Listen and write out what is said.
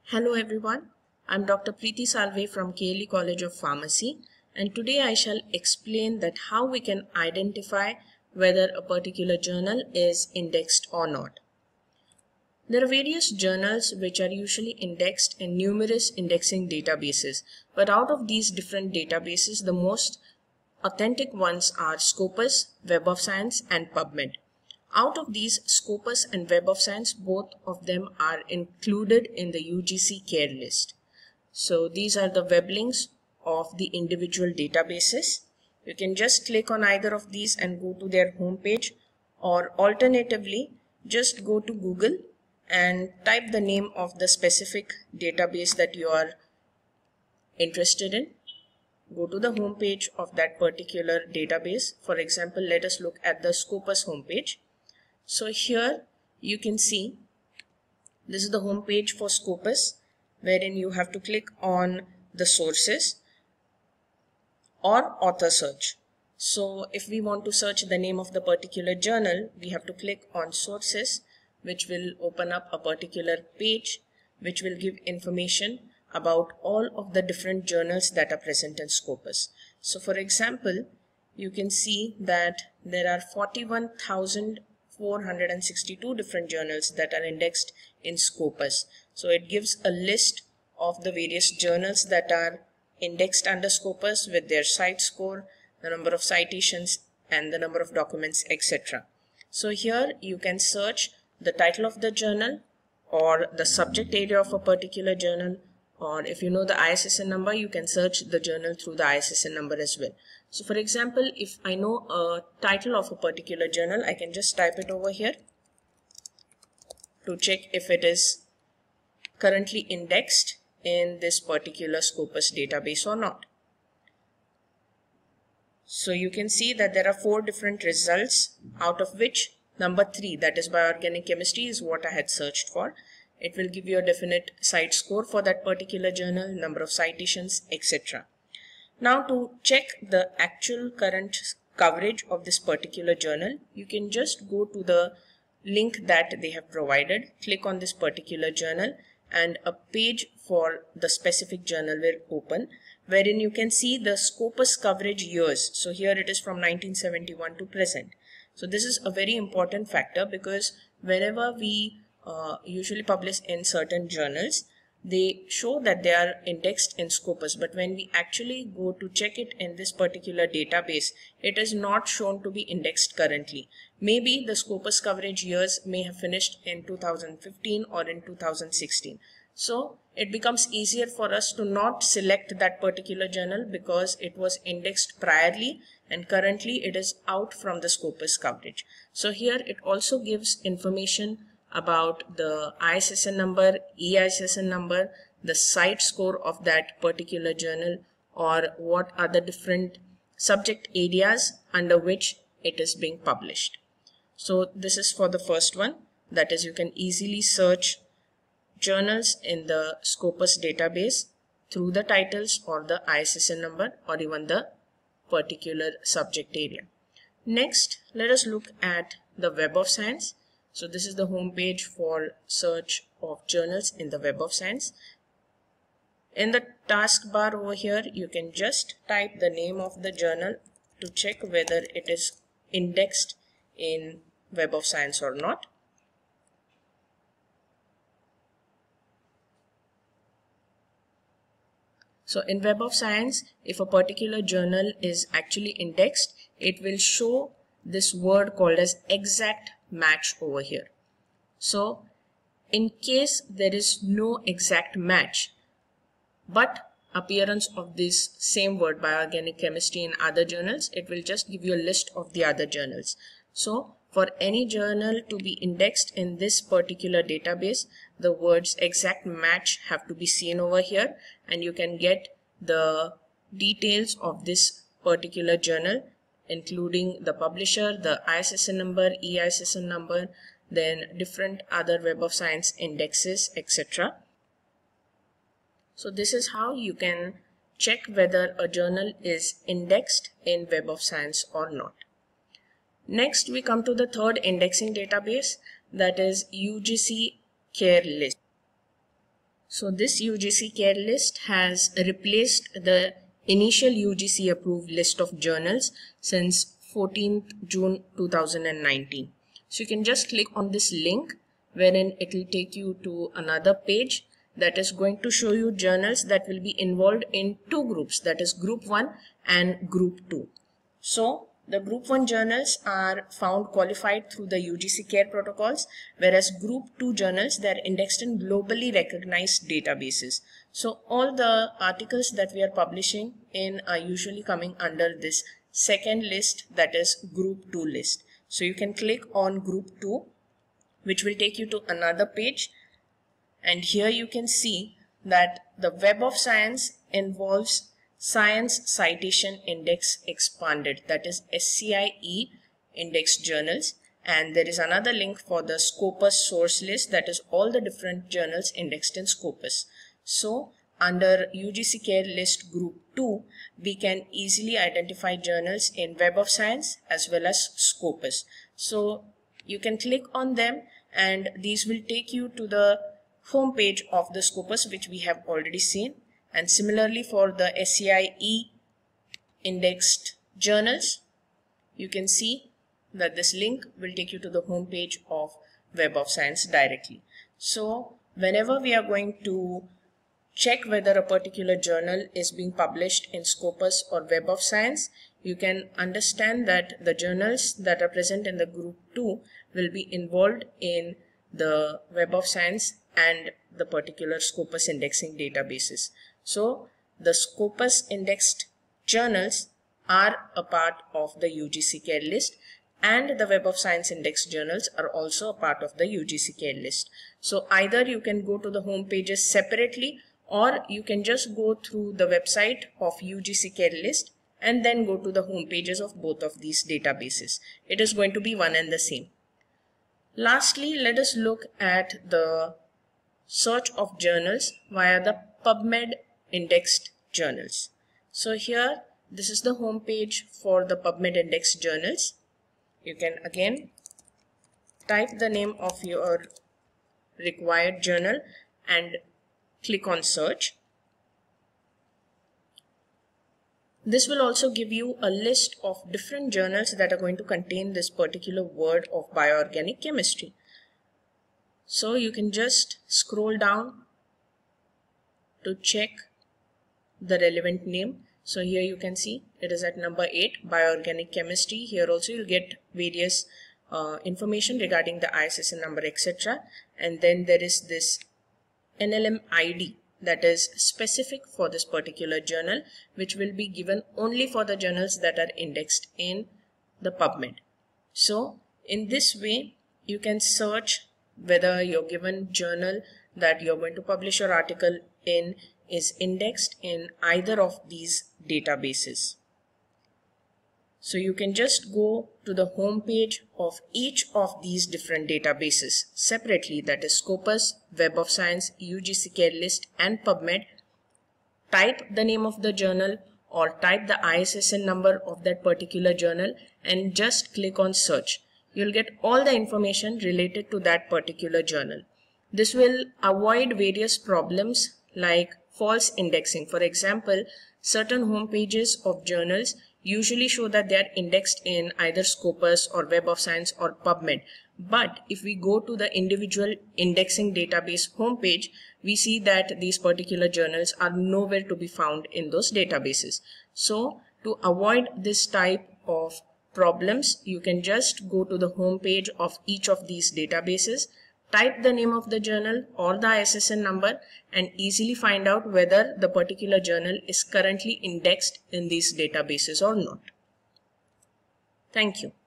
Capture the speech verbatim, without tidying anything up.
Hello everyone, I'm Doctor Preeti Salve from K L E College of Pharmacy, and today I shall explain that how we can identify whether a particular journal is indexed or not. There are various journals which are usually indexed in numerous indexing databases, but out of these different databases, the most authentic ones are Scopus, Web of Science, and Pubmed. Out of these, Scopus and Web of Science, both of them are included in the U G C CARE list. So these are the web links of the individual databases. You can just click on either of these and go to their home page, or alternatively, just go to Google and type the name of the specific database that you are interested in. Go to the home page of that particular database. For example, let us look at the Scopus home page. So here you can see this is the home page for Scopus, wherein you have to click on the sources or author search. So if we want to search the name of the particular journal, we have to click on sources, which will open up a particular page which will give information about all of the different journals that are present in Scopus. So for example, you can see that there are forty-one thousand four hundred sixty-two different journals that are indexed in Scopus. So it gives a list of the various journals that are indexed under Scopus with their site score, the number of citations, and the number of documents, et cetera. So here you can search the title of the journal or the subject area of a particular journal, or if you know the I S S N number, you can search the journal through the I S S N number as well. So for example, if I know a title of a particular journal, I can just type it over here to check if it is currently indexed in this particular Scopus database or not. So you can see that there are four different results, out of which number three, that is bioorganic chemistry, is what I had searched for. It will give you a definite site score for that particular journal, number of citations, et cetera. Now to check the actual current coverage of this particular journal, you can just go to the link that they have provided, click on this particular journal, and a page for the specific journal will open, wherein you can see the Scopus coverage years. So here it is from nineteen seventy-one to present. So this is a very important factor, because whenever we uh, usually publish in certain journals, they show that they are indexed in Scopus, but when we actually go to check it in this particular database, it is not shown to be indexed currently. Maybe the Scopus coverage years may have finished in two thousand fifteen or in two thousand sixteen. So it becomes easier for us to not select that particular journal because it was indexed priorly and currently it is out from the Scopus coverage. So here it also gives information about the I S S N number, E I S S N number, the site score of that particular journal, or what are the different subject areas under which it is being published. So this is for the first one, that is, you can easily search journals in the Scopus database through the titles or the I S S N number or even the particular subject area. Next, let us look at the Web of Science. So this is the home page for search of journals in the Web of Science. In the taskbar over here, you can just type the name of the journal to check whether it is indexed in Web of Science or not. So in Web of Science, if a particular journal is actually indexed, it will show this word called as exact match over here. So in case there is no exact match, but appearance of this same word bioorganic chemistry in other journals, it will just give you a list of the other journals. So for any journal to be indexed in this particular database, the words exact match have to be seen over here, and you can get the details of this particular journal, including the publisher, the I S S N number, E I S S N number, then different other Web of Science indexes, et cetera. So this is how you can check whether a journal is indexed in Web of Science or not. Next, we come to the third indexing database, that is U G C CARE list. So this U G C care list has replaced the initial U G C approved list of journals since fourteenth June two thousand nineteen. So you can just click on this link wherein it will take you to another page that is going to show you journals that will be involved in two groups, that is group one and group two. So the group one journals are found qualified through the U G C care protocols, whereas group two journals, they are indexed in globally recognized databases. So all the articles that we are publishing in are usually coming under this second list, that is group two list. So you can click on group two, which will take you to another page, and here you can see that the Web of Science involves Science Citation Index Expanded, that is S C I E index journals, and there is another link for the Scopus source list, that is all the different journals indexed in Scopus. So under U G C care list group two, we can easily identify journals in Web of Science as well as Scopus. So you can click on them and these will take you to the home page of the Scopus, which we have already seen. And similarly for the S C I E indexed journals, you can see that this link will take you to the home page of Web of Science directly. So whenever we are going to check whether a particular journal is being published in Scopus or Web of Science, you can understand that the journals that are present in the group two will be involved in the Web of Science and the particular Scopus indexing databases. So the Scopus indexed journals are a part of the U G C care list, and the Web of Science index journals are also a part of the U G C care list. So either you can go to the home pages separately, or you can just go through the website of U G C care list and then go to the home pages of both of these databases. It is going to be one and the same. Lastly, let us look at the search of journals via the Pubmed indexed journals. So here, this is the home page for the Pubmed indexed journals. You can again type the name of your required journal and click on search. This will also give you a list of different journals that are going to contain this particular word of bioorganic chemistry. So you can just scroll down to check the relevant name. So here you can see it is at number eight, bioorganic chemistry. Here also you'll get various uh, information regarding the I S S N number, et cetera. And then there is this N L M I D that is specific for this particular journal, which will be given only for the journals that are indexed in the Pubmed. So in this way, you can search whether your given journal that you're going to publish your article in is indexed in either of these databases. So you can just go to the home page of each of these different databases separately, that is Scopus, Web of Science, U G C care list and Pubmed. Type the name of the journal or type the I S S N number of that particular journal and just click on search. You'll get all the information related to that particular journal. This will avoid various problems like false indexing. For example, certain home pages of journals usually show that they are indexed in either Scopus or Web of Science or Pubmed. But if we go to the individual indexing database homepage, we see that these particular journals are nowhere to be found in those databases. So to avoid this type of problems, you can just go to the home page of each of these databases, type the name of the journal or the I S S N number and easily find out whether the particular journal is currently indexed in these databases or not. Thank you.